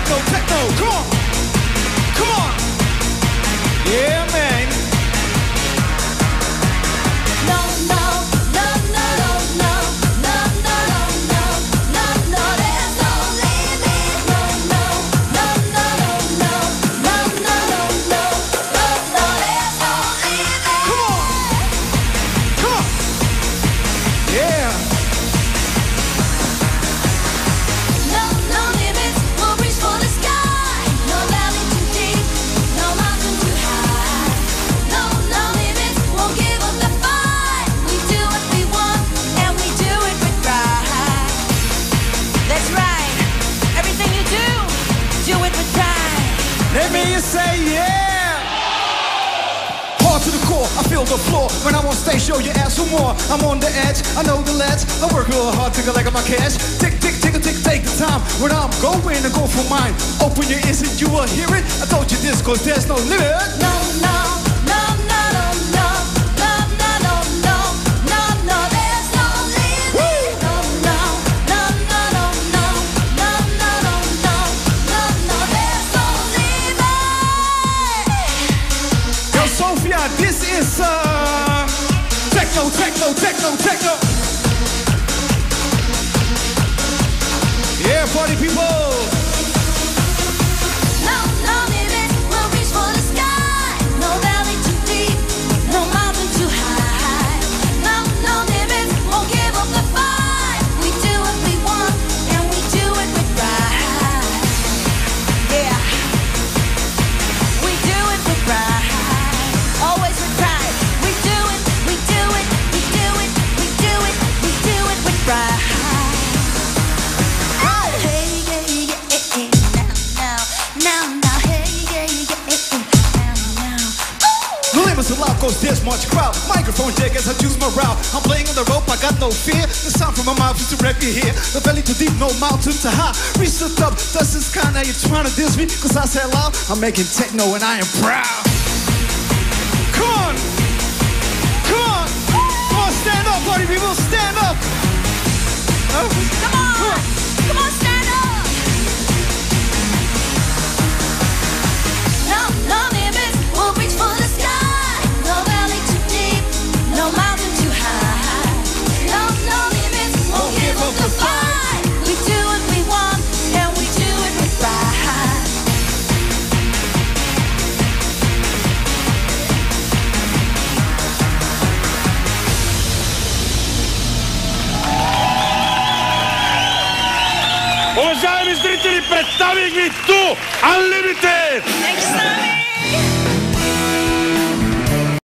techno, techno. Come on. Come on. Yeah, man. No, no, no, no, no, no, no, no, no, no, there's no limit. No, no, no, no, no, no, no, no, no, no, there's no limit. Come on. Come on. Yeah. No, no limits, we'll reach for the sky. No valley too deep, no mountain too high. No, no limits, won't give up the fight. We do what we want, and we do it with pride. That's right, everything you do it with pride. Let me say yeah. Hard to the core, I feel the floor. When I'm on stage, show your ass for more. I'm on the edge, I know the ledge. I work real hard to collect my cash. Tick, tick, tick, tick, take the time. When I'm going to go for mine. Open your ears and you will hear it. I told you this cause there's no limit. No, no, no, no, no, no, no, no, no, no, no, no, there's no limit. No, no, no, no, no, no, no, no, no, no, no, no, there's no limit. Yo, Sophia, this is techno, techno, techno, techno. Yeah, party people. No, no limit, we'll reach for the sky. No valley too deep, no mountain too high. No, no limits, won't give up the fight. We do what we want, and we do it with pride. Yeah, we do it with pride. Always with pride. We do it, we do it, we do it, we do it, we do it with pride. Hey, yeah, yeah, now, now, now, hey, yeah, yeah, now. The limits allowed cause there's much crowd. Microphone check as I choose my route. I'm playing on the rope, I got no fear. The sound from my mouth is to wreck you here. The valley too deep, no mountain too high. Reach the top, that's this kind of you trying to diss me. Cause I said loud, I'm making techno and I am proud. Come on! Come on! Come on, stand up, party people, stand up! Come on, come on, stand up. No, no limits, we'll reach for the sky. No valley too deep, no mountain too high. No, no limits, won't give up the fight. We do what we want, and we do it with pride. Уважаеми зрители, представих ви Ту Unlimited!